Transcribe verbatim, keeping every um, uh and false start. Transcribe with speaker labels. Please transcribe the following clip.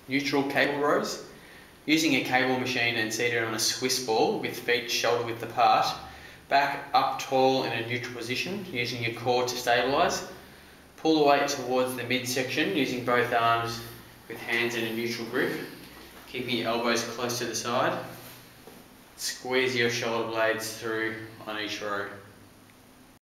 Speaker 1: neutral cable rows. Using a cable machine and seated on a Swiss ball with feet shoulder width apart, back up tall in a neutral position using your core to stabilise. Pull the weight towards the midsection using both arms with hands in a neutral grip, keeping your elbows close to the side. Squeeze your shoulder blades through on each row.